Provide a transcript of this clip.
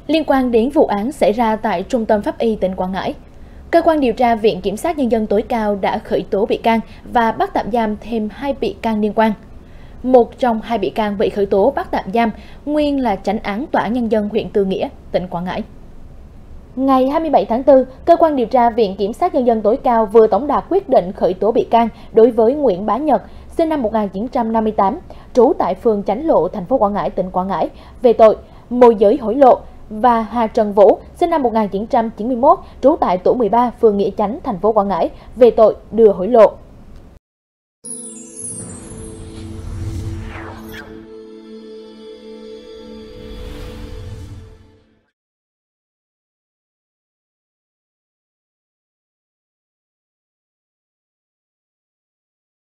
Liên quan đến vụ án xảy ra tại Trung tâm Pháp y tỉnh Quảng Ngãi, cơ quan điều tra Viện Kiểm sát Nhân dân tối cao đã khởi tố bị can và bắt tạm giam thêm 2 bị can liên quan. Một trong 2 bị can bị khởi tố bắt tạm giam nguyên là chánh án Tòa án Nhân dân huyện Tư Nghĩa, tỉnh Quảng Ngãi. Ngày 27 tháng 4, cơ quan điều tra Viện Kiểm sát Nhân dân tối cao vừa tống đạt quyết định khởi tố bị can đối với Nguyễn Bá Nhật, sinh năm 1958, trú tại phường Chánh Lộ, thành phố Quảng Ngãi, tỉnh Quảng Ngãi, về tội môi giới hối lộ, và Hà Trần Vũ, sinh năm 1991, trú tại tổ 13, phường Nghĩa Chánh, thành phố Quảng Ngãi, về tội đưa hối lộ.